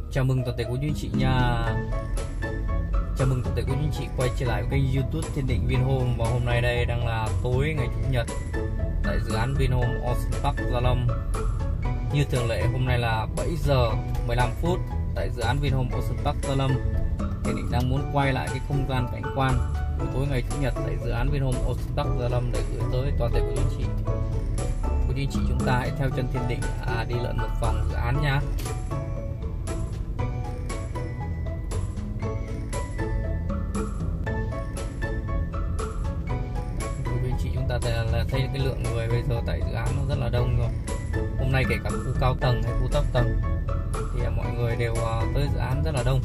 Chào mừng toàn thể quý anh chị nha. Chào mừng toàn thể quý anh chị quay trở lại với kênh YouTube Thiên Định Vinhomes. Và hôm nay đây đang là tối ngày Chủ nhật tại dự án Vinhomes Ocean Park Gia Lâm. Như thường lệ hôm nay là 7 giờ 15 phút tại dự án Vinhomes Ocean Park Gia Lâm. Thiên Định đang muốn quay lại cái không gian cảnh quan buổi tối ngày Chủ nhật tại dự án Vinhomes Ocean Park Gia Lâm để gửi tới toàn thể quý anh chị. Quý anh chị chúng ta hãy theo chân Thiên Định đi lượn một vòng dự án nha. Thấy cái lượng người bây giờ tại dự án nó rất là đông rồi. Hôm nay kể cả khu cao tầng hay khu thấp tầng thì mọi người đều tới dự án rất là đông.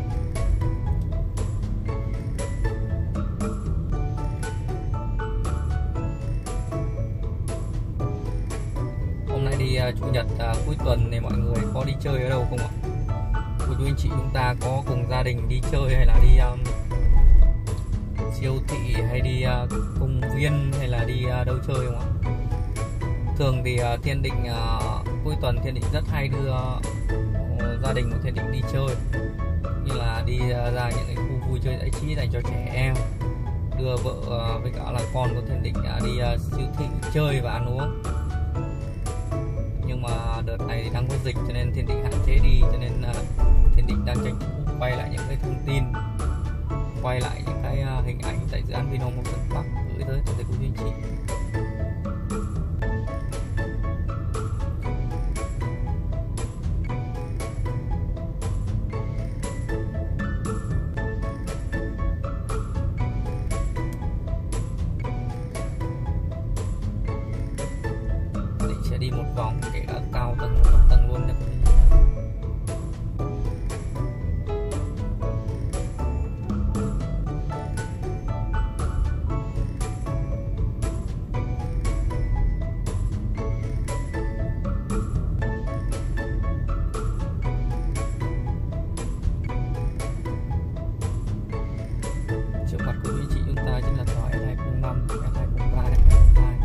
Hôm nay đi Chủ nhật cuối tuần thì mọi người có đi chơi ở đâu không ạ? Quý anh chị chúng ta có cùng gia đình đi chơi hay là đi siêu thị hay đi công viên hay là đi đâu chơi không ạ? Thường thì Thiên Định cuối tuần Thiên Định rất hay đưa gia đình của Thiên Định đi chơi, như là đi ra những cái khu vui chơi giải trí dành cho trẻ em, đưa vợ với cả là con của Thiên Định đi siêu thị chơi và ăn uống. Nhưng mà đợt này thì đang có dịch cho nên Thiên Định hạn chế đi, cho nên Thiên Định đang tranh thủ quay lại những cái thông tin, quay lại những cái hình ảnh tại dự án Vinhomes Ocean Park gửi tới toàn thể quý anh chị. Định sẽ đi một vòng kể cả cao tầng thấp tầng luôn nha quý anh chị. Trước mặt của quý anh chị chúng ta chính là tòa S205, S203, S202.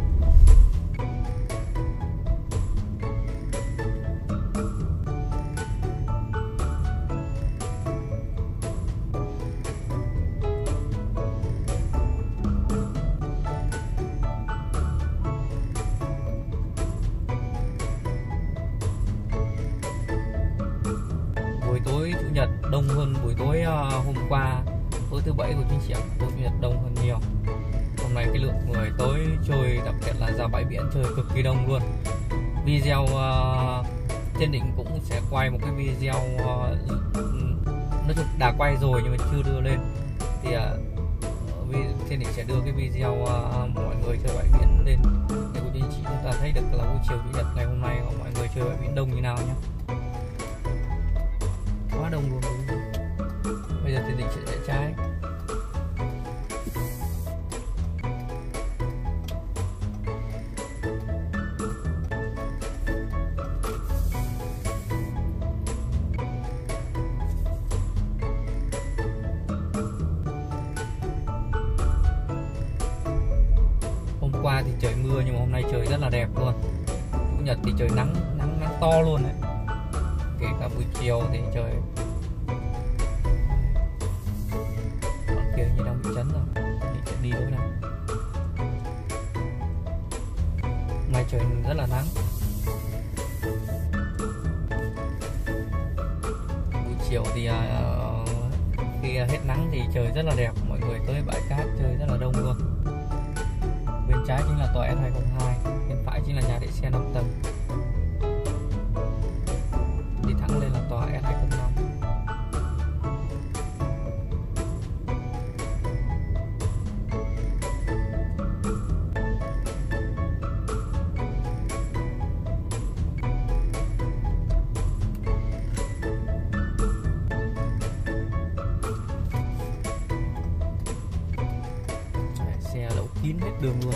Buổi tối Chủ nhật đông hơn buổi tối hôm qua, tối thứ bảy của chính chị ạ. Tối Chủ nhật đông hơn nhiều. Hôm nay cái lượng người tới chơi, đặc biệt là ra bãi biển chơi cực kỳ đông luôn. Video Thiên Định cũng sẽ quay một cái video nói chung đã quay rồi nhưng mà chưa đưa lên, thì Thiên Định sẽ đưa cái video mọi người chơi bãi biển lên để quý anh chị chúng ta thấy được là buổi chiều Chủ nhật ngày hôm nay mọi người chơi bãi biển đông như nào nhé. Quá đông luôn. Bây giờ Thiên Định sẽ rẽ trái. Hôm qua thì trời mưa nhưng mà hôm nay trời rất là đẹp luôn. Chủ nhật thì trời nắng to luôn đấy. Kể cả buổi chiều thì trời kia như đang bị chấn rồi, mình sẽ đi lối này. Hôm nay trời rất là nắng. Buổi chiều thì khi hết nắng thì trời rất là đẹp, mọi người tới bãi cát chơi rất là đông luôn. Bên trái chính là tòa S202, bên phải chính là nhà để xe 5 tầng. Đi thẳng lên là tòa S205. Xe đậu kín hết đường luôn.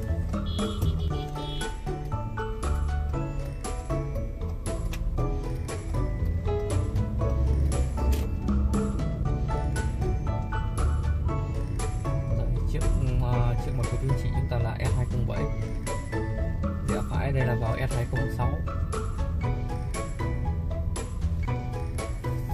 Trước mặt của quý anh chị chúng ta là S207, rẽ phải đây là vào S206.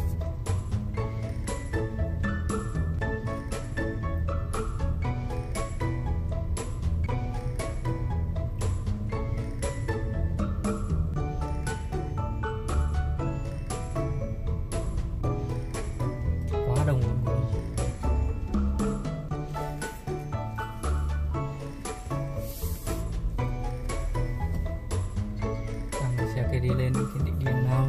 đông luôn. Xe kia đi lên Thiên Định điên nào.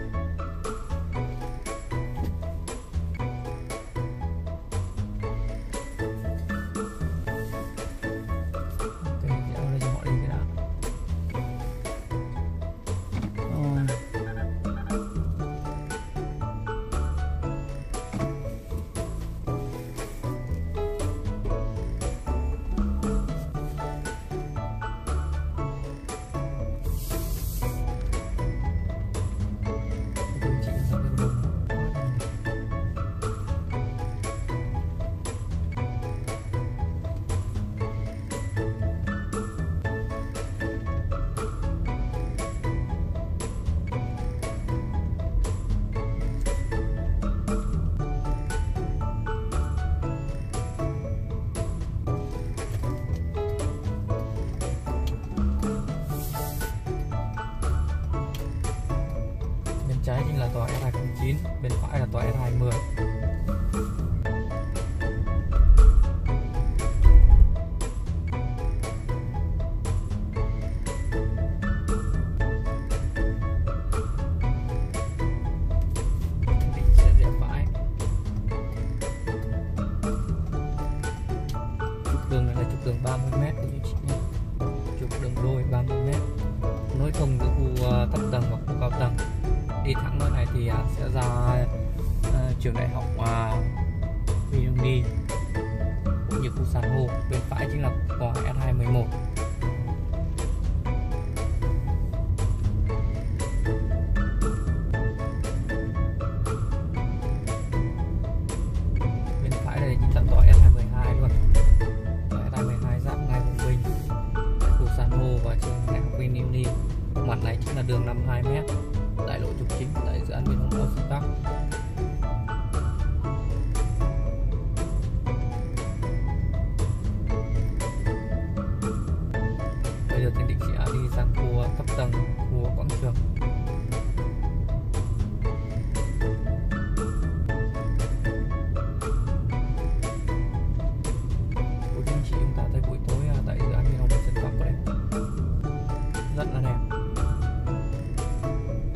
Trái chính là tòa S209, bên phải là tòa S210. Định sẽ rẽ phải. Trục đường này là trục đường 30m của chị nhé. Trục đường đôi 30m, nối thông từ khu thấp tầng hoặc khu cao tầng. Đi thẳng nơi này thì sẽ ra trường đại học Vinhomes cũng như khu san hô. Bên phải chính là tòa S211. Bên phải đây chính là tòa S212 luôn. Tòa S212 giáp ngay vùng Bình, khu san hô và trường đại học Vinhomes. Mặt này chính là đường 52m, đại lộ trục chính tại dự án Vinhomes Park. Bây giờ Thiên Định sẽ đi sang khu thấp tầng, khu quảng trường. Cô chú anh chị, chúng ta thấy buổi tối tại dự án Vinhomes Park đây rất là đẹp.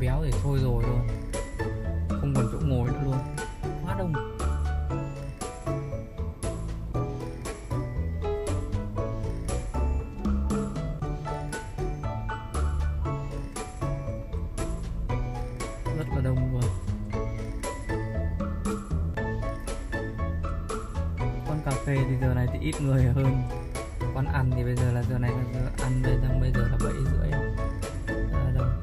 béo thì thôi rồi luôn, không còn chỗ ngồi nữa luôn, quá đông. Rất là đông luôn. Quán cà phê thì giờ này thì ít người hơn. Quán ăn thì bây giờ là giờ này là giờ ăn, bây giờ là 7:30. Rất là đông.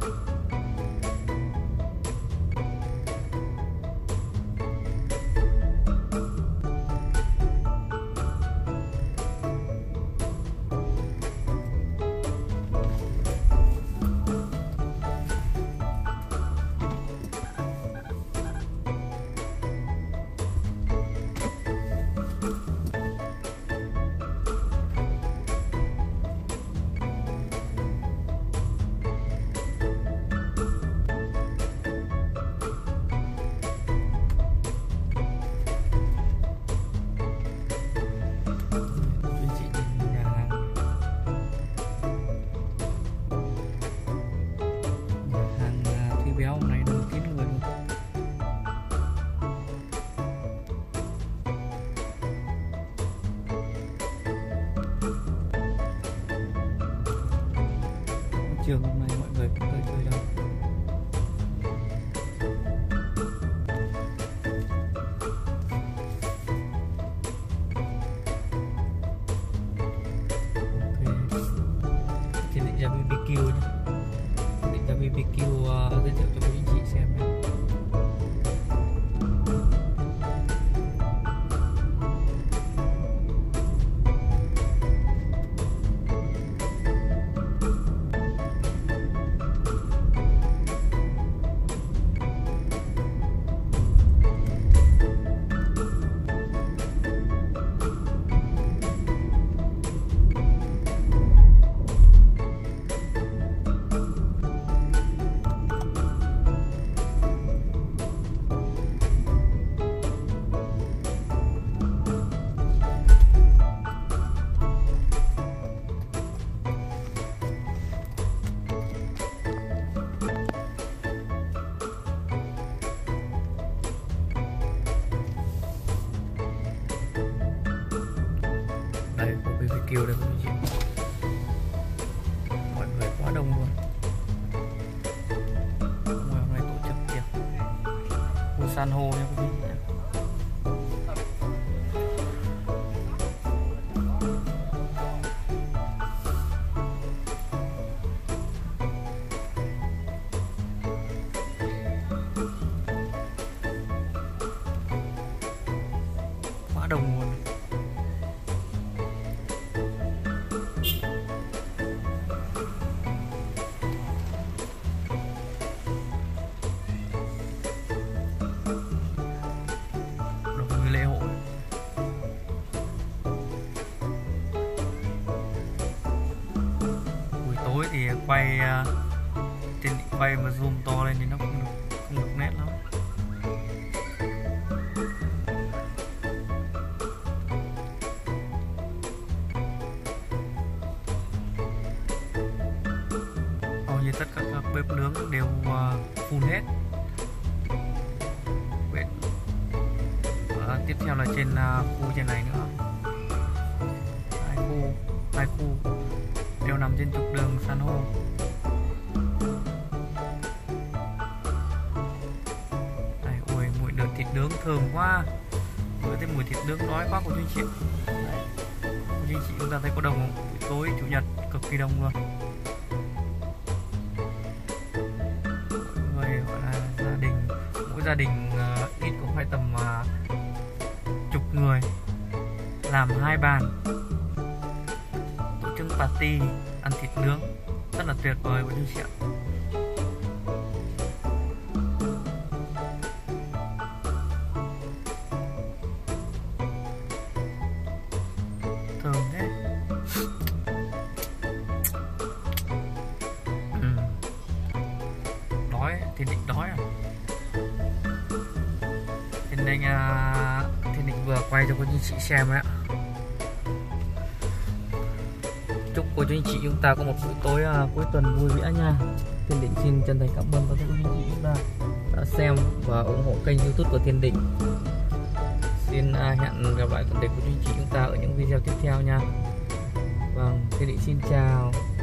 Trường hôm nay mọi người cũng tới chơi đâu. Thiên Định ra BBQ nhé. Định ra BBQ giới thiệu cho quý anh chị xem nhé. Đây có BBQ đây quý chị. Mọi người quá đông luôn. Ngoài hôm nay tổ chức kìa. Khu san hô nha quý vị. Quá đông luôn. Lễ hội. Buổi tối thì quay Thiên Định quay mà zoom to lên thì nó không được nét lắm. Hầu như tất cả các bếp nướng đều full hết. Tiếp theo là trên khu trên này nữa, hai khu đều nằm trên trục đường san hô. Đây, ôi mùi đợt thịt nướng thơm quá, với cái mùi thịt nướng đói quá của chú anh chị. Chú anh chị chúng ta thấy có đông không? Buổi tối chủ nhật cực kỳ đông luôn. Mọi người gọi là gia đình, mỗi gia đình ít cũng phải tầm chục người, làm 2 bàn, tổ chức party, ăn thịt nướng rất là tuyệt vời của chú chị ạ. Thơm thế. Đói, Thiên Định đói à? Thiên Định vừa quay cho cô chú chị xem đấy ạ. Chúc cô chú anh chị chúng ta có một buổi tối cuối tuần vui vẻ nha. Thiên Định xin chân thành cảm ơn các cô chú anh chị. đã xem và ủng hộ kênh YouTube của Thiên Định. Xin hẹn gặp lại toàn thể quý anh chị chúng ta ở những video tiếp theo nha. Vâng, Thiên Định xin chào.